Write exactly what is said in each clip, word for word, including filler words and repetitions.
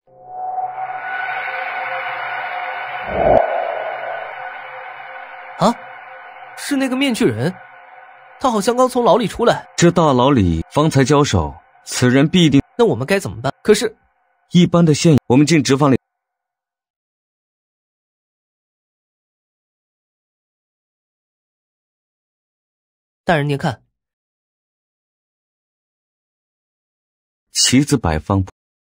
啊，是那个面具人，他好像刚从牢里出来。 这大牢里方才交手，此人必定…… 那我们该怎么办？可是， 一般的现，我们进执房里。 大人您看， 棋子摆放。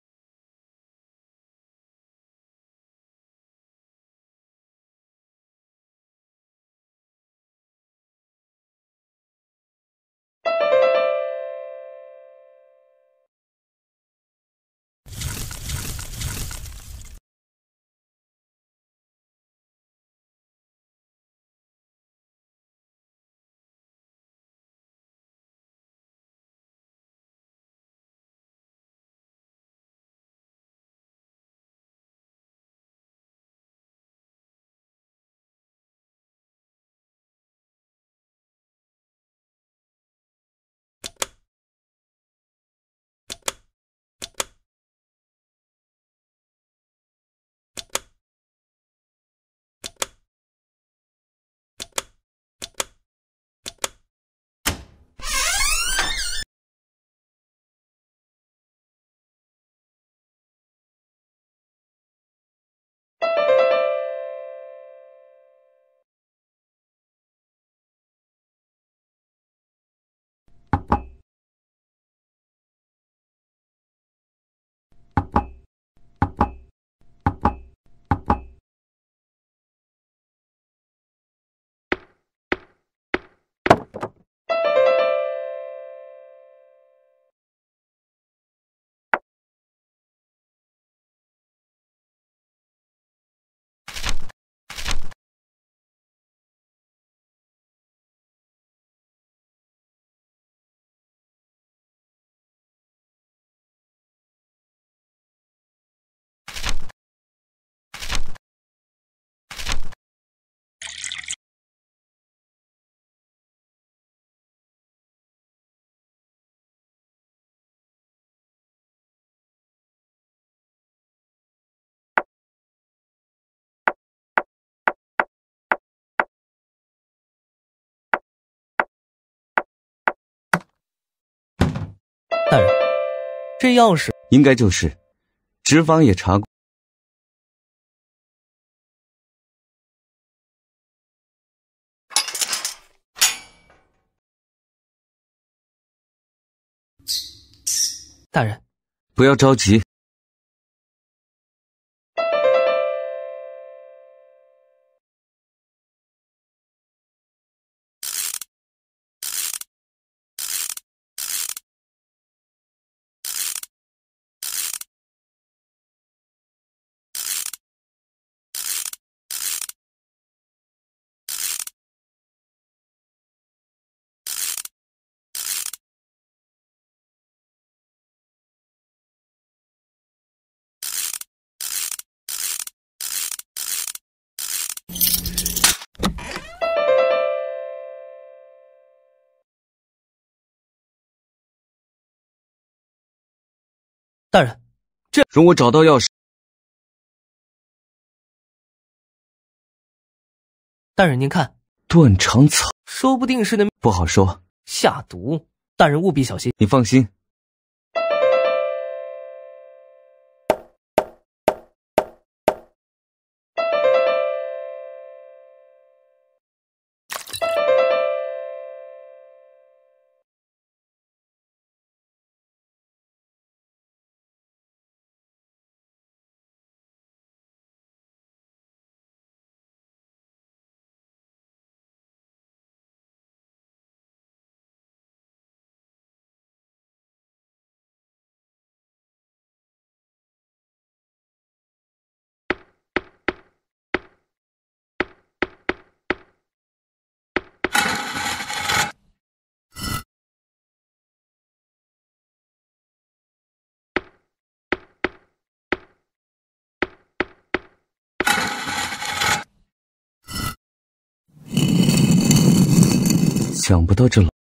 大人，这钥匙应该就是，执房也查过。 大人， 不要着急。 大人，这容我找到钥匙。 大人您看， 断肠草， 说不定是那不好说， 下毒。大人务必小心。 你放心。想不到这老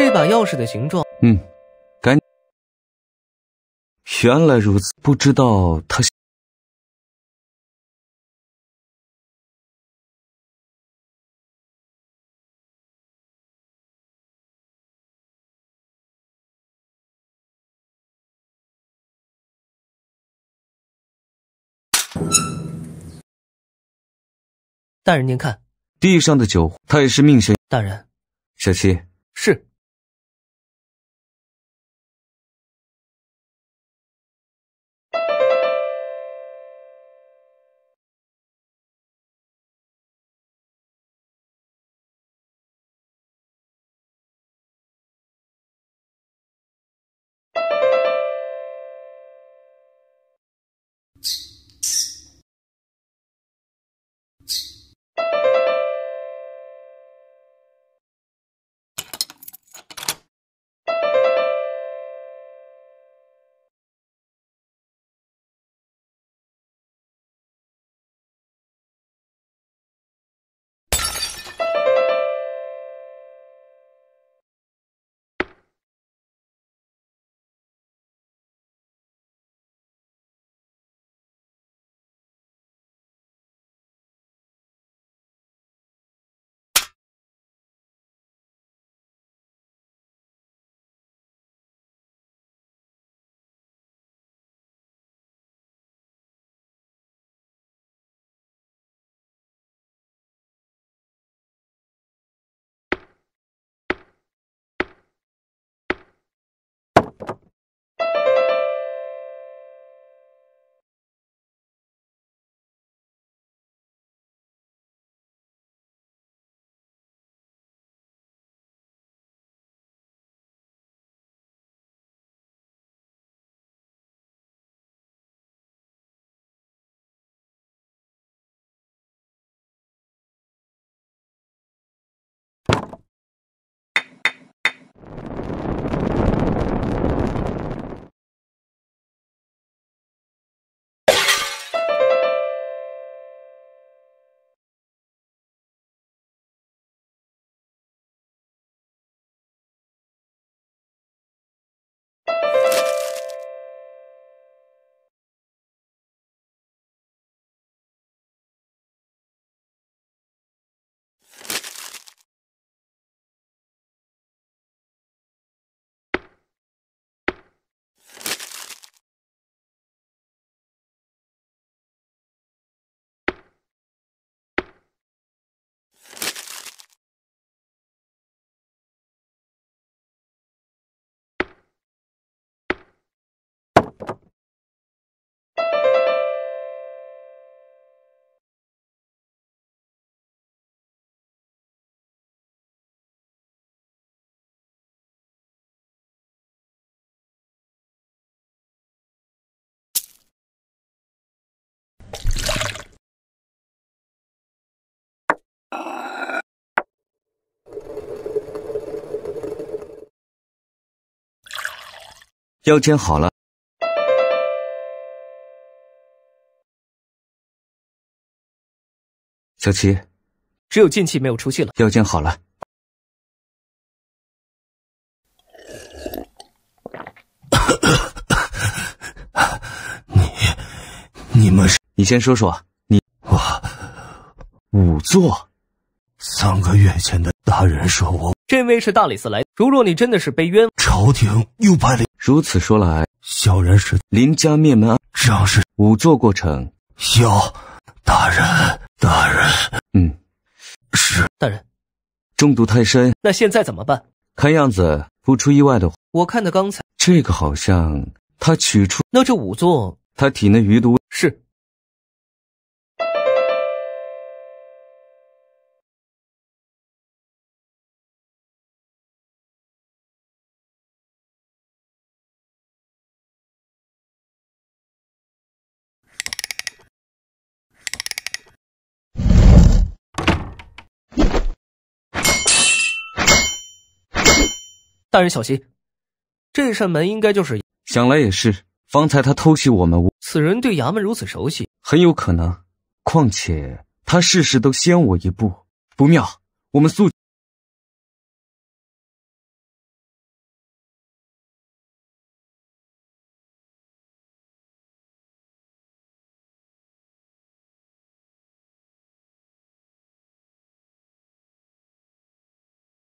这把钥匙的形状…… 嗯，赶……原来如此，不知道他…… 大人您看， 地上的酒，他也是命悬。 大人， 小七， 是。 药煎好了。小七， 只有进气没有出气了。 药煎好了。 你你们是？ 你先说说，你我仵作。 三个月前的大人说我， 这位是大理寺来，如若你真的是被冤， 朝廷又派了。 如此说来， 小人是林家灭门案， 仗是仵作过程。 有，大人，大人， 嗯， 是大人。 中毒太深， 那现在怎么办？ 看样子不出意外的话， 我看他刚才这个好像他取出， 那这仵作， 他体内余毒是。大人小心，这扇门应该就是…… 想来也是，方才他偷袭我们屋， 此人对衙门如此熟悉， 很有可能。况且他事事都先我一步，不妙。我们速